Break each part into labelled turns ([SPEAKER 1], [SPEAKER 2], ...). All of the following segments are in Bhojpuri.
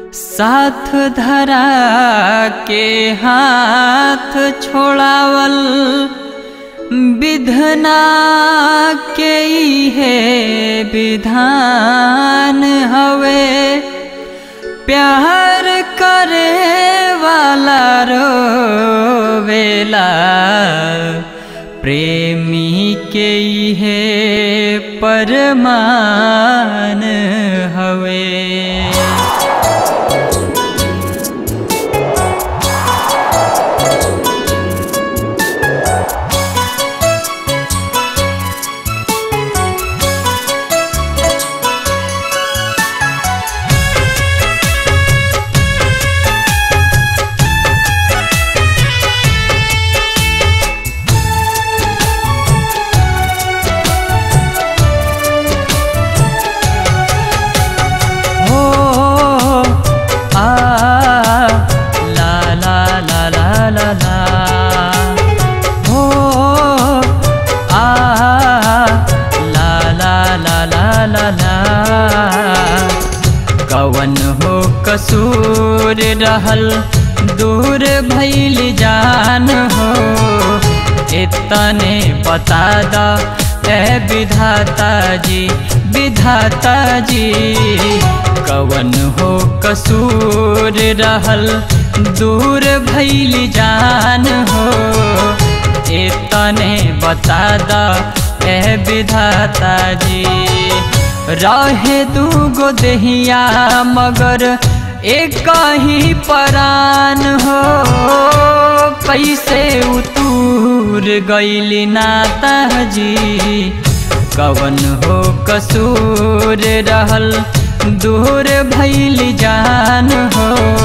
[SPEAKER 1] साथ धरा के हाथ छोड़ावल विधना के है विधान हवे। प्यार करे वाला रोवेला प्रेमी के है परमान हवे। कवन हो कसूर रहल दूर भइल जान हो। इतने बता दा ए विधाता जी, विधाता जी। कवन हो कसूर रहल दूर भइल जान हो। इतने बता दा ए विधाता जी। रहे दूगो देहिया मगर एक ही परान हो। कैसे उतूर गइली नाता जी। कवन हो कसूर रहल दूर भइल जान हो।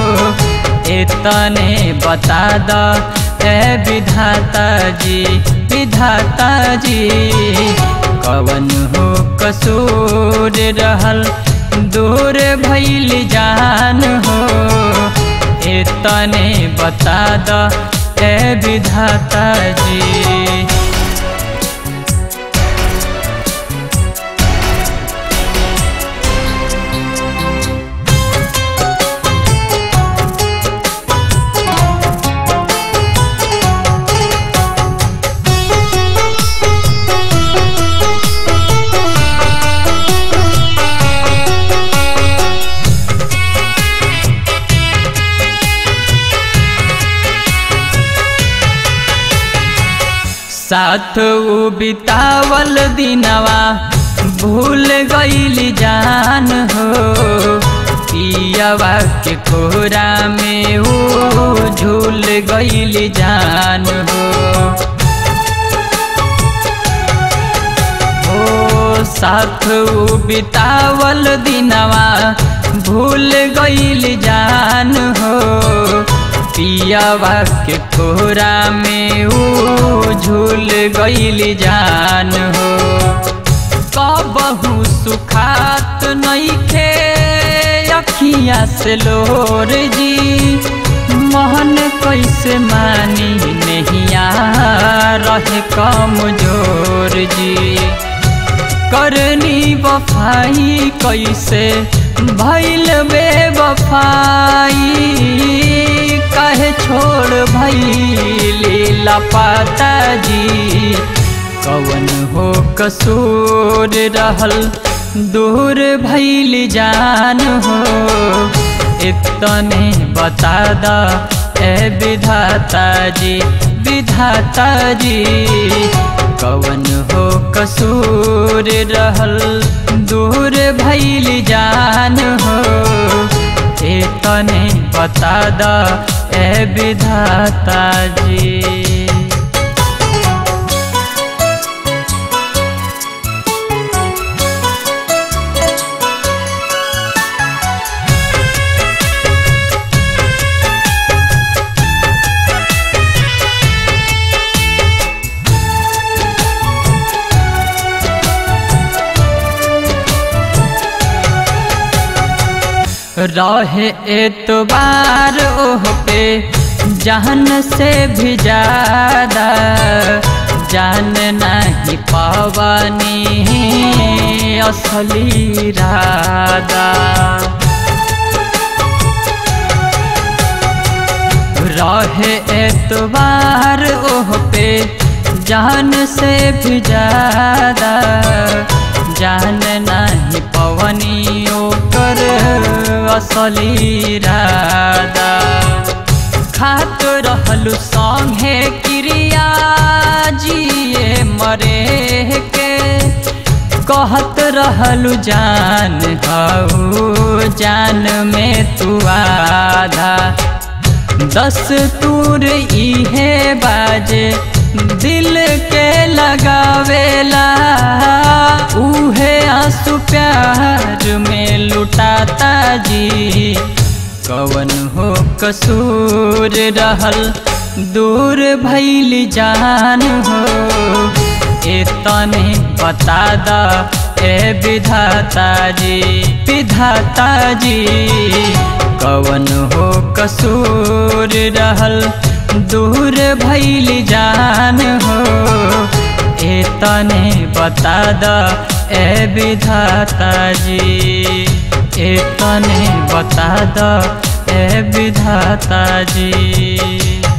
[SPEAKER 1] इतने बता दा ए विधाता जी, विधाता जी। कवन हो कसूर रहल दूर भइल जान हो। इतने बता दा ए विधाता जी। साथ उ बितावल दिनवा भूल गइली जान हो। पियवा के कोरा में उ झूल गइली जान हो। साथ उ बितावल दिनवा भूल गइली जान हो। पियवा के कोरा में उ झूल गइली जान हो। कबहू सुखात नइखे अखिया से लोर जी। मोहन कैसे मानी नहिया रहे कमजोर जी। करनी वफाई कैसे भइल बेवफाई। काहे छोड़ भइली लापता जी। कवन हो कसूर रहल दूर भइल जान हो। इतने बता दा ए विधाता जी, विधाता जी। कवन हो कसूर रहल दूर भइल जान हो। इतने बता दा ए विधाता जी। रहे एतबार ओह पे जान से भी ज्यादा। जान नहीं पावनी असली इरादा। रहे एतबार ओह पे जान से भी ज्यादा, जान नहीं पवनी ओकर असली राधा। खात रहलु संगे क्रिया जिए मरे के, कहत रहलु जान हऊ जान में तू आधा। दस्तूर इहे बाजे दिल के लगावेला, उहे आंसू प्यार में लुटाता जी। कवन हो कसूर रहल दूर भइल जान हो, एतने बता दा ए विधाता जी, विधाता जी। कवन हो कसूर रहल दूर भइल जान हो, एतने बता दा ए विधाता जी, एतने बता दा ए विधाता जी।